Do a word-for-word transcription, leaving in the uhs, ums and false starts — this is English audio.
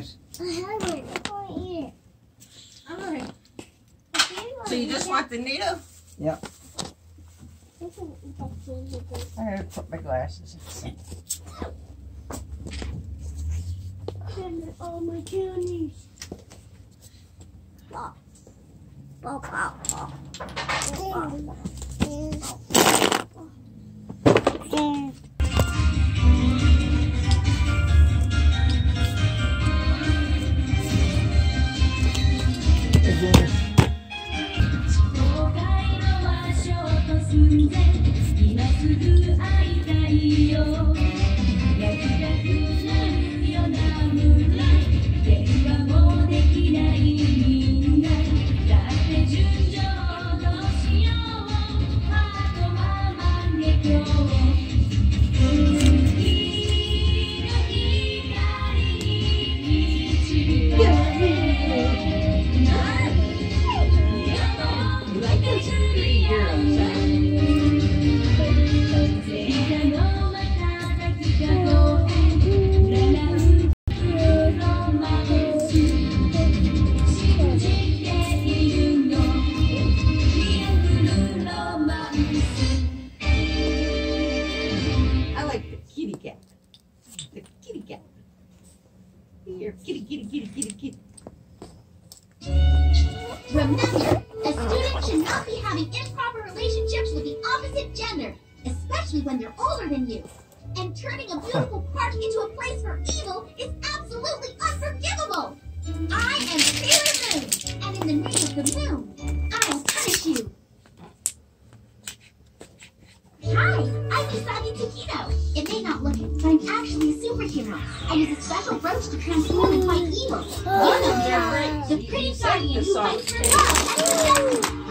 yours. I have it. Right here. All right. So you just want the needle? Yep. I gotta put my glasses in. All my candies. Pop. Pop, pop, pop. Pop. Here, kitty, kitty, kitty, kitty, kitty. Remember, a student should not be having improper relationships with the opposite gender, especially when they're older than you. And turning a beautiful park into a place for evil is absolutely unforgivable. I am Sailor Moon, and in the name of the moon, I will punish you. Hi, I'm Usagi Tsukino. It may not look it, but I'm actually a superhero. I use a special brooch to transform and fight evil. You know me, the pretty guardian who fights for love and protection.